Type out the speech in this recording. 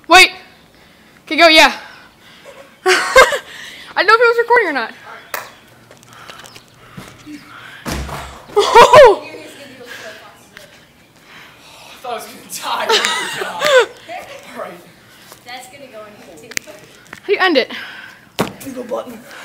Wait. Okay, go, yeah. I don't know if it was recording or not. Oh! I thought I was going to die. Alright. That's going to go in here too. How do you end it? Go button.